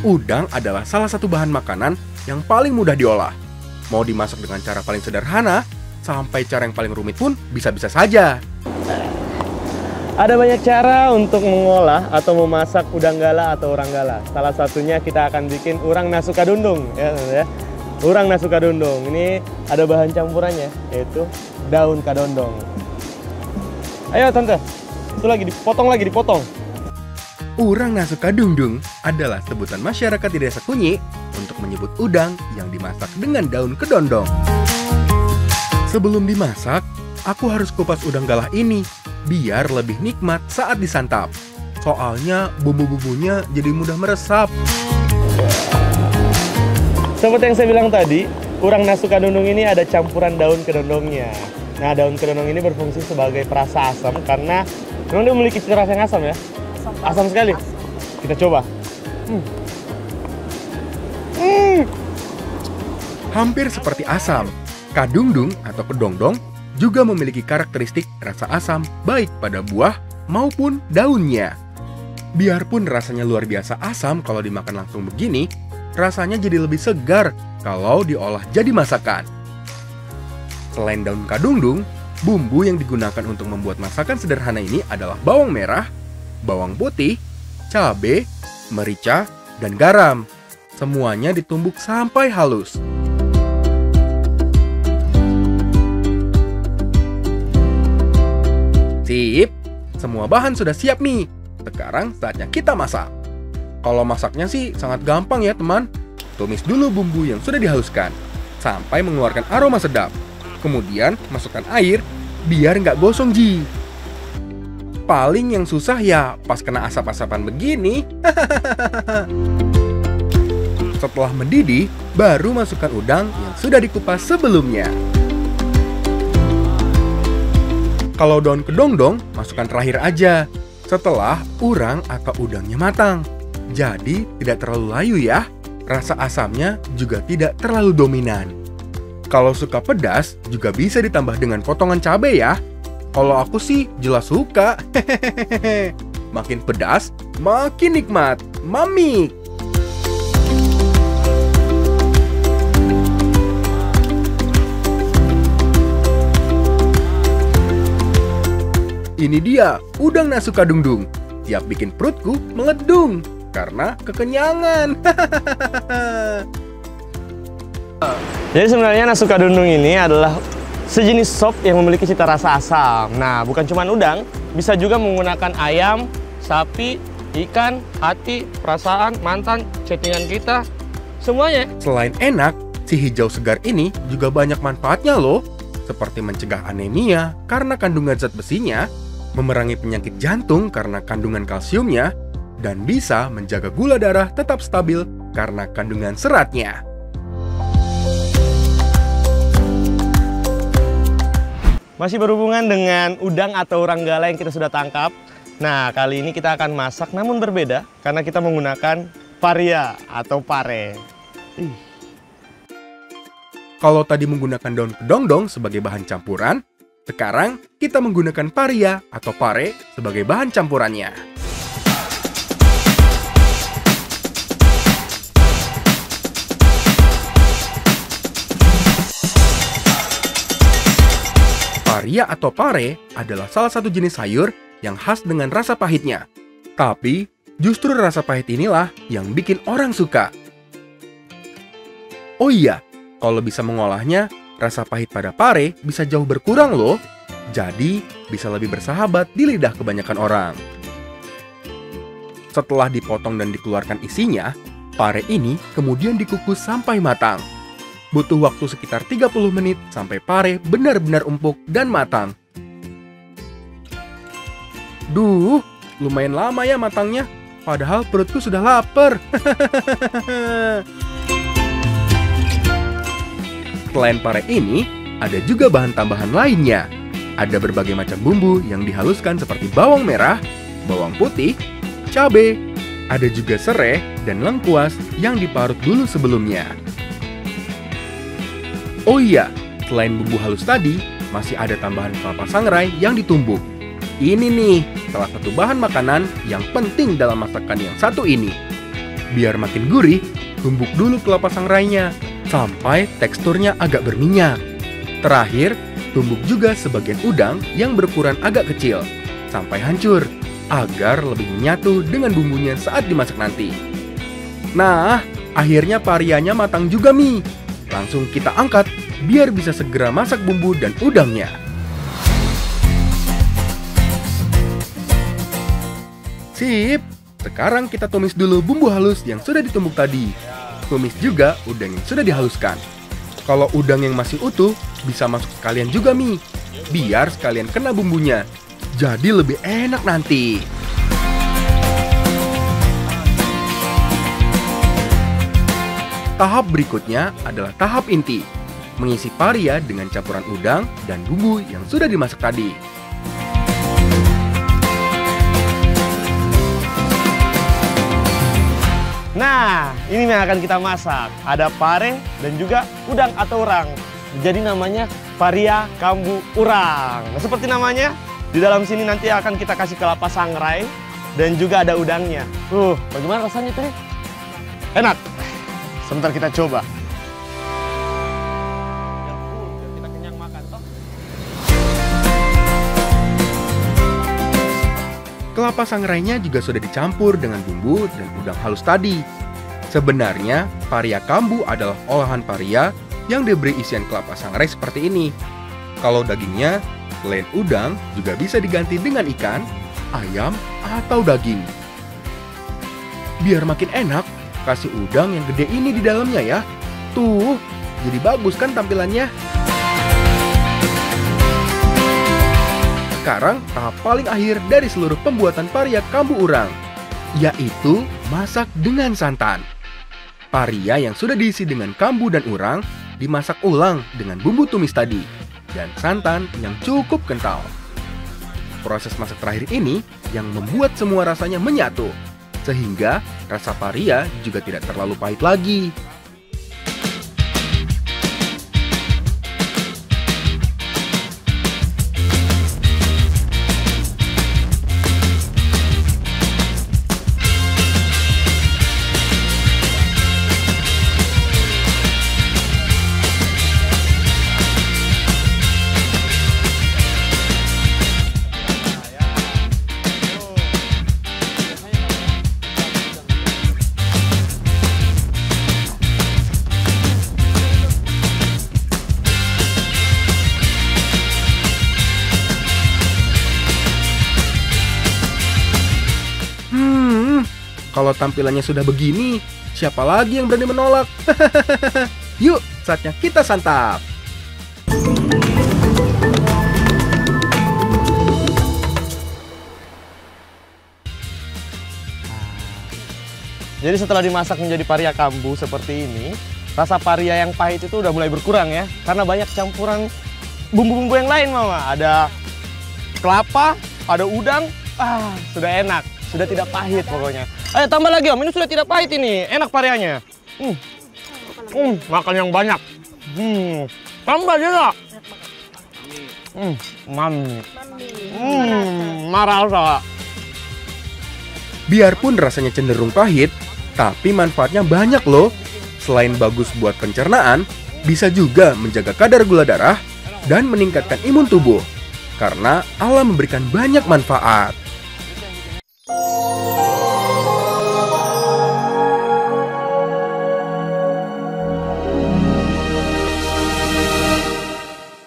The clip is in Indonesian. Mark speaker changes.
Speaker 1: Udang adalah salah satu bahan makanan yang paling mudah diolah. Mau dimasak dengan cara paling sederhana, sampai cara yang paling rumit pun bisa-bisa saja.
Speaker 2: Ada banyak cara untuk mengolah atau memasak udang gala atau urang gala. Salah satunya kita akan bikin urang nasukadundung, ya. Urang nasukadundung ini ada bahan campurannya, yaitu daun kadondong. Ayo tante, itu lagi dipotong.
Speaker 1: Urang nasukadundung adalah sebutan masyarakat di Desa Kunyi untuk menyebut udang yang dimasak dengan daun kedondong. Sebelum dimasak, aku harus kupas udang galah ini biar lebih nikmat saat disantap. Soalnya bumbu-bumbunya jadi mudah meresap.
Speaker 2: Seperti yang saya bilang tadi, urang nasukadundung ini ada campuran daun kedondongnya. Nah, daun kedondong ini berfungsi sebagai perasa asam karena memang dia memiliki cita rasa yang asam ya. Asam sekali. Kita coba.
Speaker 1: Hampir seperti asam, kadungdung atau kedongdong juga memiliki karakteristik rasa asam baik pada buah maupun daunnya. Biarpun rasanya luar biasa asam kalau dimakan langsung begini, rasanya jadi lebih segar kalau diolah jadi masakan. Selain daun kadungdung, bumbu yang digunakan untuk membuat masakan sederhana ini adalah bawang merah, bawang putih, cabai, merica, dan garam. Semuanya ditumbuk sampai halus. Sip, semua bahan sudah siap nih. Sekarang saatnya kita masak. Kalau masaknya sih sangat gampang ya teman. Tumis dulu bumbu yang sudah dihaluskan sampai mengeluarkan aroma sedap. Kemudian masukkan air biar nggak gosong ji. Paling yang susah ya pas kena asap-asapan begini. Setelah mendidih, baru masukkan udang yang sudah dikupas sebelumnya. Kalau daun kedongdong, masukkan terakhir aja, setelah urang atau udangnya matang. Jadi tidak terlalu layu ya, rasa asamnya juga tidak terlalu dominan. Kalau suka pedas, juga bisa ditambah dengan potongan cabai ya. Kalau aku sih jelas suka. Makin pedas, makin nikmat. Mamik. Ini dia, udang nasukadundung. Tiap bikin perutku meledung karena kekenyangan.
Speaker 2: Jadi sebenarnya nasukadundung ini adalah sejenis sop yang memiliki cita rasa asam. Nah, bukan cuma udang, bisa juga menggunakan ayam, sapi, ikan, hati, perasaan, mantan, chattingan kita, semuanya.
Speaker 1: Selain enak, si hijau segar ini juga banyak manfaatnya loh. Seperti mencegah anemia karena kandungan zat besinya, memerangi penyakit jantung karena kandungan kalsiumnya, dan bisa menjaga gula darah tetap stabil karena kandungan seratnya.
Speaker 2: Masih berhubungan dengan udang atau urang gala yang kita sudah tangkap. Nah, kali ini kita akan masak namun berbeda karena kita menggunakan paria atau pare.
Speaker 1: Kalau tadi menggunakan daun kedongdong sebagai bahan campuran, sekarang kita menggunakan paria atau pare sebagai bahan campurannya. Paria atau pare adalah salah satu jenis sayur yang khas dengan rasa pahitnya. Tapi, justru rasa pahit inilah yang bikin orang suka. Oh iya, kalau bisa mengolahnya, rasa pahit pada pare bisa jauh berkurang loh. Jadi, bisa lebih bersahabat di lidah kebanyakan orang. Setelah dipotong dan dikeluarkan isinya, pare ini kemudian dikukus sampai matang. Butuh waktu sekitar 30 menit sampai pare benar-benar empuk dan matang. Duh, lumayan lama ya matangnya. Padahal perutku sudah lapar. Selain pare ini, ada juga bahan tambahan lainnya. Ada berbagai macam bumbu yang dihaluskan seperti bawang merah, bawang putih, cabai. Ada juga serai dan lengkuas yang diparut dulu sebelumnya. Oh iya, selain bumbu halus tadi, masih ada tambahan kelapa sangrai yang ditumbuk. Ini nih, salah satu bahan makanan yang penting dalam masakan yang satu ini. Biar makin gurih, tumbuk dulu kelapa sangrainya sampai teksturnya agak berminyak. Terakhir, tumbuk juga sebagian udang yang berukuran agak kecil sampai hancur agar lebih menyatu dengan bumbunya saat dimasak nanti. Nah, akhirnya parianya matang juga, Mi. Langsung kita angkat biar bisa segera masak bumbu dan udangnya. Sip, sekarang kita tumis dulu bumbu halus yang sudah ditumbuk tadi. Tumis juga udang yang sudah dihaluskan. Kalau udang yang masih utuh, bisa masuk sekalian juga, Mi. Biar sekalian kena bumbunya. Jadi lebih enak nanti. Tahap berikutnya adalah tahap inti. Mengisi paria dengan campuran udang dan bumbu yang sudah dimasak tadi.
Speaker 2: Nah, ini yang akan kita masak. Ada pare dan juga udang atau urang. Jadi namanya paria kambu urang. Nah, seperti namanya, di dalam sini nanti akan kita kasih kelapa sangrai dan juga ada udangnya. Bagaimana rasanya teh? Enak. Sebentar kita coba. Kita kenyang makan toh.
Speaker 1: Kelapa sangrainya juga sudah dicampur dengan bumbu dan udang halus tadi. Sebenarnya, paria kambu adalah olahan paria yang diberi isian kelapa sangrai seperti ini. Kalau dagingnya, selain udang, juga bisa diganti dengan ikan, ayam, atau daging. Biar makin enak, kasih udang yang gede ini di dalamnya ya. Tuh, jadi bagus kan tampilannya? Sekarang tahap paling akhir dari seluruh pembuatan paria kambu urang, yaitu masak dengan santan. Paria yang sudah diisi dengan kambu dan urang dimasak ulang dengan bumbu tumis tadi dan santan yang cukup kental. Proses masak terakhir ini yang membuat semua rasanya menyatu, sehingga rasa paria juga tidak terlalu pahit lagi. Kalau tampilannya sudah begini, siapa lagi yang berani menolak? Yuk, saatnya kita santap.
Speaker 2: Jadi setelah dimasak menjadi paria kambu seperti ini, rasa paria yang pahit itu udah mulai berkurang ya. Karena banyak campuran bumbu-bumbu yang lain, Mama. Ada kelapa, ada udang, sudah enak. Sudah tidak pahit pokoknya. Ayo tambah lagi, Om. Ini sudah tidak pahit ini. Enak parianya. Makan yang banyak. Tambah juga. Mami. Marah.
Speaker 1: Biarpun rasanya cenderung pahit, tapi manfaatnya banyak loh. Selain bagus buat pencernaan, bisa juga menjaga kadar gula darah dan meningkatkan imun tubuh. Karena Allah memberikan banyak manfaat.